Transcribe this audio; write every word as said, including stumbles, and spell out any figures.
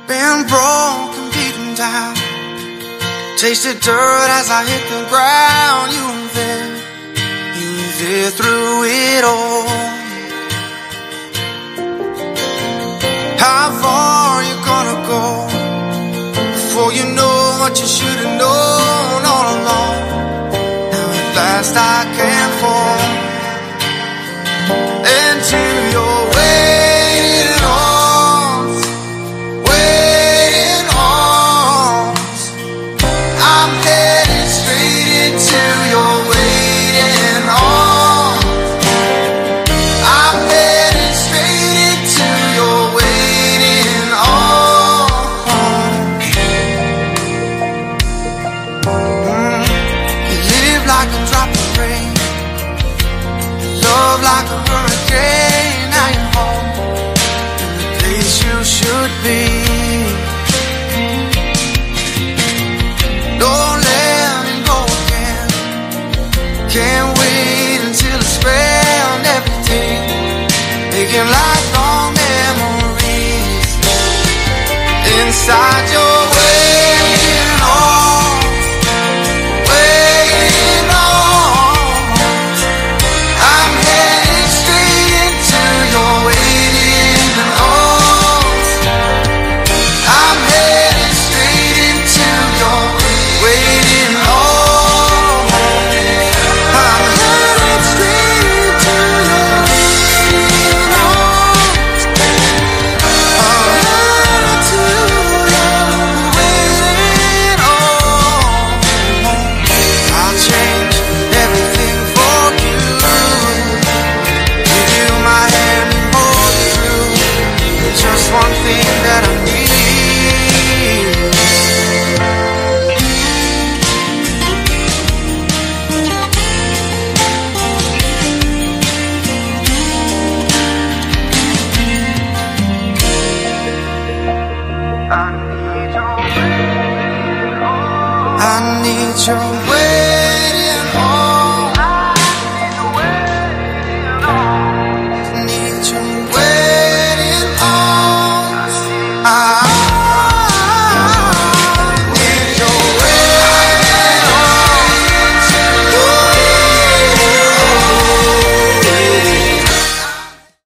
been broken, beaten down, tasted dirt as I hit the ground. You were there, you were there through it all. How far you gonna go before you know what you should have known all along? Now at last I can fall into your waiting arms, waiting arms. I'm headed straight into your waiting arms. I'm headed straight into your waiting arms. Mm. You live like a drop of rain, love like a hurricane. Now you're home, in the place you should be. Don't let me go again. Can't wait until it's found every day, making lifelong memories inside your